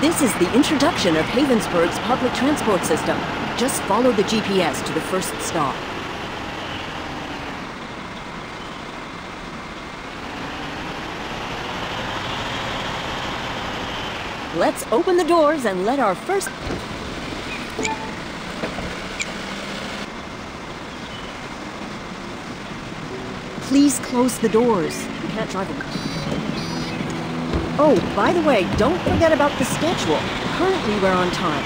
This is the introduction of Havensburg's public transport system. Just follow the GPS to the first stop. Let's open the doors and let our first... Please close the doors. You can't drive a... Oh, by the way, don't forget about the schedule. Currently, we're on time.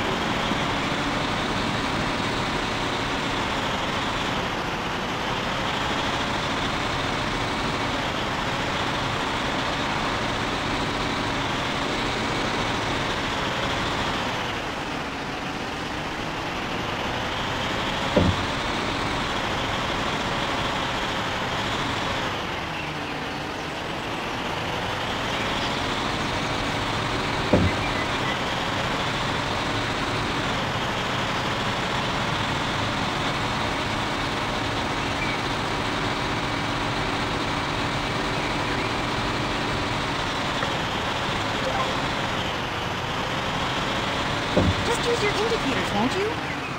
Just use your indicators, won't you?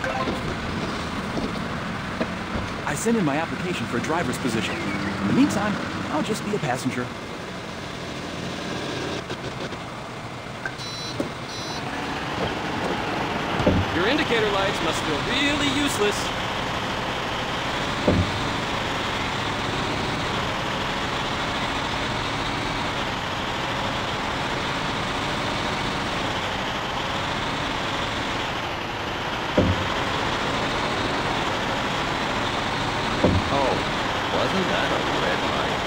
I sent in my application for a driver's position. In the meantime, I'll just be a passenger. Your indicator lights must feel really useless. Wasn't that a red light?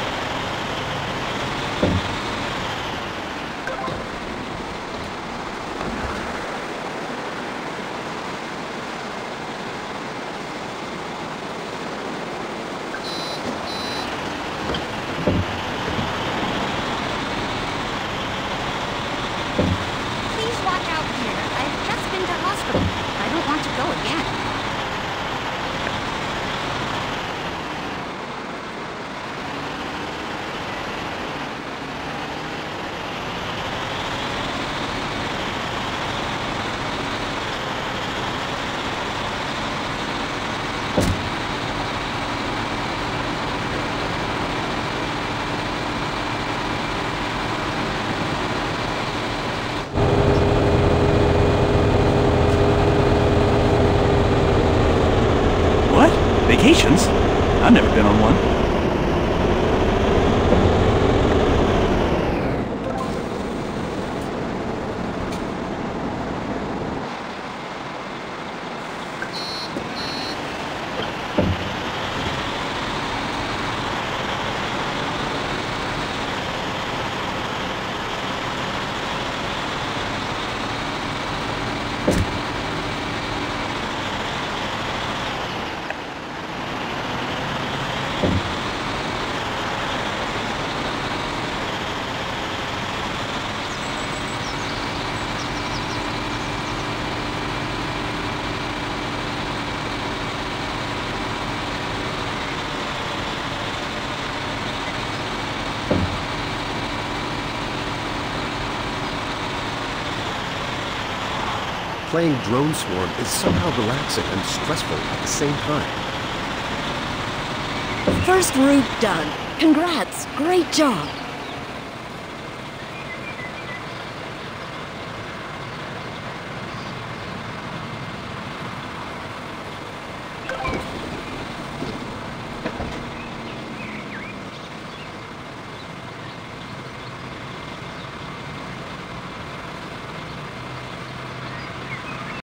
Please watch out here. I've just been to hospital. I don't want to go again. Vacations? I've never been on one. Playing Drone Swarm is somehow relaxing and stressful at the same time. First route done. Congrats. Great job.